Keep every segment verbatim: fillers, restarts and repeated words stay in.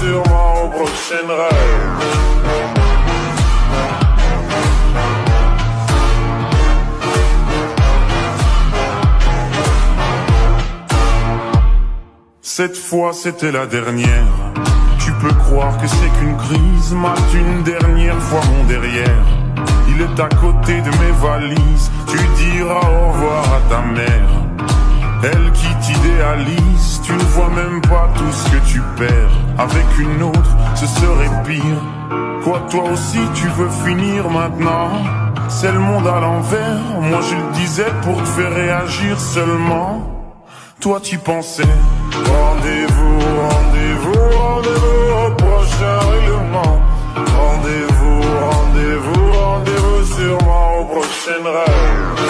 sûrement au prochain rêve. Cette fois c'était la dernière. Tu peux croire que c'est qu'une crise, mate une dernière fois mon derrière. Il est à côté de mes valises, tu diras au revoir à ta mère. Elle qui t'idéalise, tu ne vois même pas tout ce que tu perds. Avec une autre, ce serait pire. Quoi, toi aussi tu veux finir maintenant? C'est le monde à l'envers, moi je le disais pour te faire réagir seulement. Toi tu pensais, rendez-vous, rendez-vous, rendez-vous au prochain règlement. Rendez-vous, rendez-vous, rendez-vous sûrement au prochain rêve.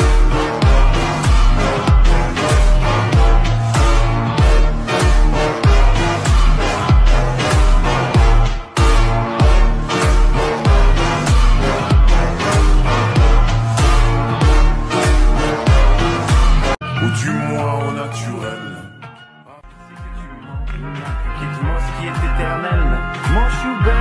Ou du moins au naturel. Quitte-moi ce qui est éternel, mon chou